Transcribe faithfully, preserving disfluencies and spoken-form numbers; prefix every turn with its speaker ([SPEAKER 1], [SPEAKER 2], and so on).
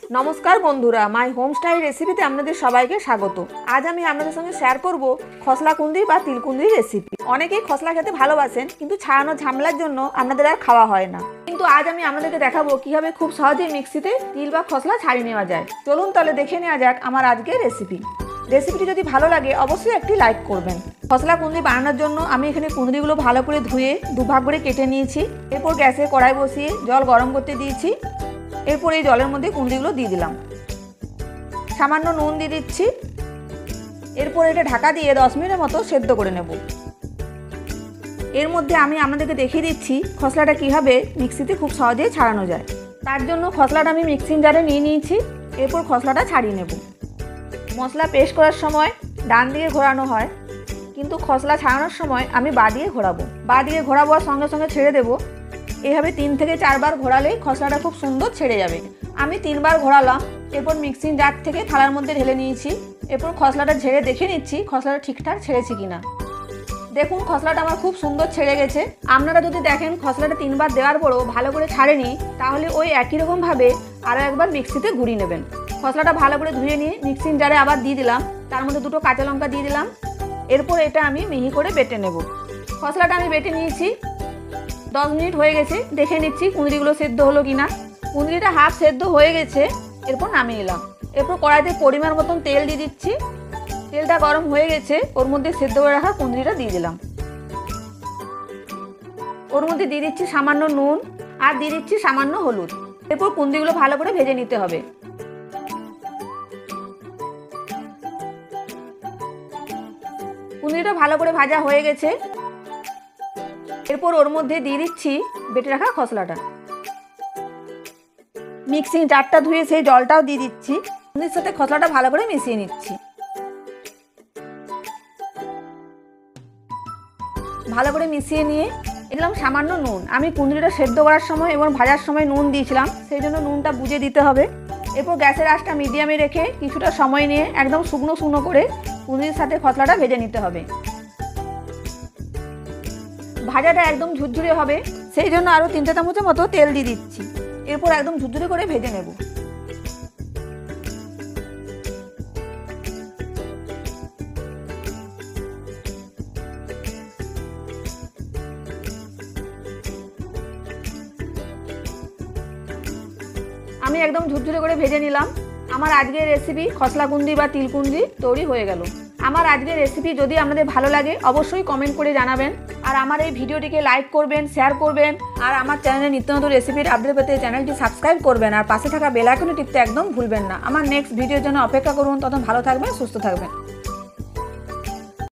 [SPEAKER 1] নমস্কার বন্ধুরা, মাই হোমস্টাইল রেসিপিতে আপনাদের সবাইকে স্বাগত। আজ আমি আপনাদের সঙ্গে শেয়ার করব খসলা কুঁদরি বা তিলকুঁদরি রেসিপি। অনেকেই খসলা খেতে ভালোবাসেন, কিন্তু ছাড়ানো ঝামেলার জন্য আপনাদের আর খাওয়া হয় না। কিন্তু আজ আমি আপনাদেরকে দেখাবো কিভাবে খুব সহজেই মিক্সিতে তিল বা খসলা ছাড়িয়ে নেওয়া যায়। চলুন তাহলে দেখে নেওয়া যাক আমার আজকের রেসিপি। রেসিপিটি যদি ভালো লাগে অবশ্যই একটি লাইক করবেন। খসলা কুঁদরি বানানোর জন্য আমি এখানে কুঁদরিগুলো ভালো করে ধুয়ে দুভাগ করে কেটে নিয়েছি। এরপর গ্যাসে কড়াই বসিয়ে জল গরম করতে দিয়েছি। এরপর এই জলের মধ্যে কুঁদরিগুলো দিয়ে দিলাম, সামান্য নুন দিয়ে দিচ্ছি। এরপর এটা ঢাকা দিয়ে দশ মিনিটের মতো সেদ্ধ করে নেব। এর মধ্যে আমি আপনাদেরকে দেখিয়ে দিচ্ছি খসলাটা কীভাবে মিক্সিতে খুব সহজেই ছাড়ানো যায়। তার জন্য খসলাটা আমি মিক্সিং জারে নিয়ে নিয়েছি। এরপর খসলাটা ছাড়িয়ে নেব। মশলা পেস্ট করার সময় ডান দিকে ঘোরানো হয়, কিন্তু খসলা ছাড়ানোর সময় আমি বাঁ দিয়ে ঘোরাবো। বাঁ দিকে ঘোরাবো আর সঙ্গে সঙ্গে ছেড়ে দেবো। এভাবে তিন থেকে চারবার ঘোরালেই খসলাটা খুব সুন্দর ছেড়ে যাবে। আমি তিনবার ঘোরালাম। এরপর মিক্সিং জার থেকে থালার মধ্যে ঢেলে নিয়েছি। এরপর খসলাটা ঝেড়ে দেখে নিচ্ছি খসলাটা ঠিকঠাক ছেড়েছে কিনা। দেখুন খসলাটা আমার খুব সুন্দর ছেড়ে গেছে। আপনারা যদি দেখেন খসলাটা তিনবার দেওয়ার পরও ভালো করে ছাড়েনি, তাহলে ওই একই রকমভাবে আরও একবার মিক্সিতে ঘুরিয়ে নেবেন। খসলাটা ভালো করে ধুয়ে নিয়ে মিক্সিং জারে আবার দিয়ে দিলাম। তার মধ্যে দুটো কাঁচা লঙ্কা দিয়ে দিলাম। এরপর এটা আমি মিহি করে বেটে নেব। খসলাটা আমি বেটে নিয়েছি। দশ মিনিট হয়ে গেছে, দেখে নিচ্ছি কুঁদরিগুলো সেদ্ধ হলো কিনা। কুঁদরিটা হাফ সেদ্ধ হয়ে গেছে। এরপর নামিয়ে নিলাম। এরপর কড়াইতে পরিমাণ মতন তেল দিয়ে দিচ্ছি। তেলটা গরম হয়ে গেছে, ওর মধ্যে সেদ্ধ করে রাখা কুঁদরিটা দিয়ে দিলাম। ওর মধ্যে দিয়ে দিচ্ছি সামান্য নুন আর দিয়ে দিচ্ছি সামান্য হলুদ। এরপর কুঁদরিগুলো ভালো করে ভেজে নিতে হবে। কুঁদরিটা ভালো করে ভাজা হয়ে গেছে। এরপর ওর মধ্যে দিয়ে দিচ্ছি বেটে রাখা খসলাটা। মিক্সিং জারটা ধুয়ে সেই জলটাও দিয়ে দিচ্ছি। কুঁদরির সাথে খসলাটা ভালো করে মিশিয়ে নিচ্ছি। ভালো করে মিশিয়ে নিয়ে এলাম সামান্য নুন। আমি কুঁদরিটা সেদ্ধ করার সময় এবং ভাজার সময় নুন দিয়েছিলাম, সেই জন্য নুনটা বুঝে দিতে হবে। এরপর গ্যাসের আঁচটা মিডিয়ামে রেখে কিছুটা সময় নিয়ে একদম শুকনো শুকনো করে কুঁদরির সাথে খসলাটা ভেজে নিতে হবে। ভাজাটা একদম ঝুরঝুরে হবে, সেই জন্য আরও তিনটে চামচের মতো তেল দিয়ে দিচ্ছি। এরপর একদম ঝুরঝুরে করে ভেজে নেব। আমি একদম ঝুরঝুরে করে ভেজে নিলাম। আমার আজকের রেসিপি খসলা কুঁদরি বা তিল কুঁদরি তৈরি হয়ে গেল। আমার আজকের রেসিপি যদি আপনাদের ভালো লাগে অবশ্যই কমেন্ট করে জানাবেন। আর আমার এই ভিডিওটিকে লাইক করবেন, শেয়ার করবেন। আর আমার চ্যানেলে নিত্য নতুন রেসিপির আপডেট পেতে চ্যানেলটি সাবস্ক্রাইব করবেন। আর পাশে থাকা বেল আইকনে টিপতে একদম ভুলবেন না। আমার নেক্সট ভিডিওর জন্য অপেক্ষা করুন। তখন ভালো থাকবেন, সুস্থ থাকবেন।